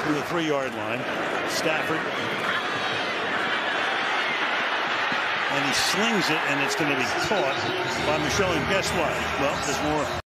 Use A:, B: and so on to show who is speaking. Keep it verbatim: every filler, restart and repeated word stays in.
A: to the three-yard line. Stafford. And he slings it, and it's going to be caught by Michel. And guess what? Well, there's more.